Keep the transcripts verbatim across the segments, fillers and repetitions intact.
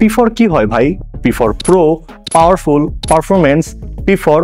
P for কি হয় ভাই? P for pro, powerful, performance, P for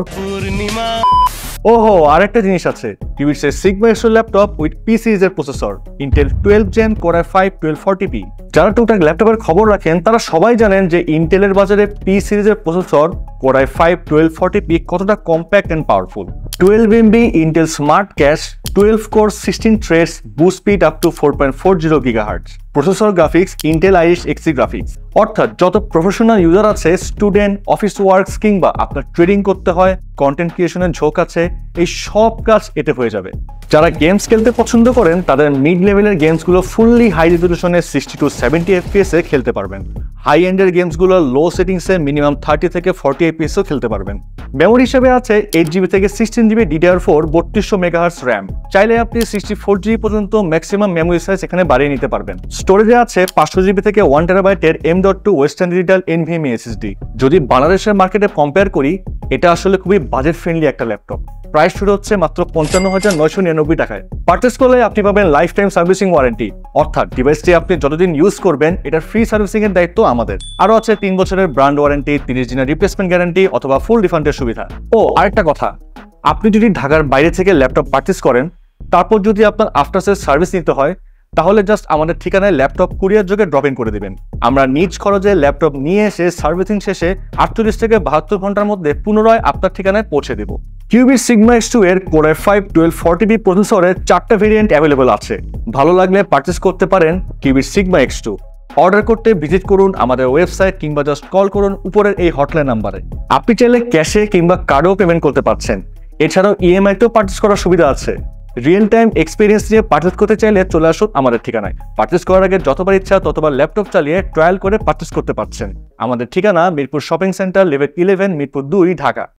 ওহো আরেকটা জিনিস আছে, টিভির সে Sigma extra laptop with P সিরিজের processor, Intel twelve gen core i five twelve forty P. যারা টুকটাক ল্যাপটপের খবর রাখেন তারা সবাই জানেন যে ইন্টেলের বাজারে পি সিরিজের processor core i five twelve forty P কতটা compact and powerful. Twelve MB Intel smart cache, twelve core sixteen threads, boost speed up to four point four zero gigahertz, processor graphics Intel Iris Xe graphics. অর্থাৎ যত professional user আছে, student, office works কিংবা আপনার trading করতে হয়, content ক্রিয়েশনের ঝোঁক আছে, এই সব কাজ এতে হয়ে যাবে। যারা গেমস খেলতে পছন্দ করেন তাদের মিড লেভেলের গেমসগুলো ফুললি হাই রেজলিউশনে সিক্সটি টু সেভেন্টি এফপিএস এ খেলতে পারবেন। হাই এন্ডের গেমসগুলো লো সেটিংসে মিনিমাম থার্টি থেকে ফর্টি এফপিএসও খেলতে পারবেন। মেমোরি হিসেবে আছে এইট জিবি থেকে সিক্সটিন জিবি ডিডিআর ফোর বত্রিশশো মেগাহার্টজ র্যাম। চাইলে আপনি সিক্সটি ফোর জিবি পর্যন্ত ম্যাক্সিমাম মেমোরি সাইজ এখানে বাড়িয়ে নিতে পারবেন। স্টোরেজে আছে পাঁচশো জিবি থেকে ওয়ান টেরাবাইটের M dot two Western Digital NVMe SSD. যদি বাংলাদেশের মার্কেটে কম্পেয়ার করি, এটা আসলে খুবই বাজেট ফ্রেন্ডলি একটা ল্যাপটপ। প্রাইস শুরু হচ্ছে মাত্র পঞ্চান্ন হাজার নয়শো নিরানব্বই টাকায়। পারচেস করলে আপনি পাবেন লাইফ টাইম সার্ভিসিং ওয়ারেন্টি, অর্থাৎ ডিভাইসটি আপনি যতদিন ইউজ করবেন এটার ফ্রি সার্ভিসিং এর দায়িত্ব আমাদের। আরও আছে তিন বছরের ব্র্যান্ড ওয়ারেন্টি, তিরিশ দিনের রিপ্লেসমেন্ট গ্যারান্টি অথবা ফুল রিফান্ডের সুবিধা। ও আরেকটা কথা, আপনি যদি ঢাকার বাইরে থেকে ল্যাপটপ পারচেস করেন, তারপর যদি আপনার আফটার সেল সার্ভিস নিতে হয়, তাহলে জাস্ট আমাদের ঠিকানায় ল্যাপটপ কুরিয়ার যোগে ড্রপ ইন করে দিবেন। আমরা নিজ খরচে ল্যাপটপ নিয়ে এসে সার্ভিসিং শেষে আটচল্লিশ থেকে বাহাত্তর ঘন্টার মধ্যে পুনরায় আপনার ঠিকানায় পৌঁছে দেব। কিউবির সিগমা এক্স টু এর core i five twelve forty P প্রসেসরের চারটা ভেরিয়েন্ট অ্যাভেলেবল আছে। ভালো লাগলে পারচেস করতে পারেন কিউবির সিগমা এক্স টু। অর্ডার করতে ভিজিট করুন আমাদের ওয়েবসাইট কিংবা জাস্ট কল করুন উপরের এই হটলাইন নাম্বারে। আপনি চাইলে ক্যাশে কিংবা কার্ডেও পেমেন্ট করতে পারছেন। এছাড়াও ইএমআইতেও পারচেস করার সুবিধা আছে। রিয়েল টাইম এক্সপিরিয়েন্স নিয়ে পারচেস করতে চাইলে চলে আসুন আমাদের ঠিকানায়। পারচেস করার আগে যতবার ইচ্ছা ততবার ল্যাপটপ চালিয়ে ট্রায়াল করে পারচেস করতে পারছেন। আমাদের ঠিকানা Mirpur shopping centre, level eleven, Mirpur দুই, ঢাকা।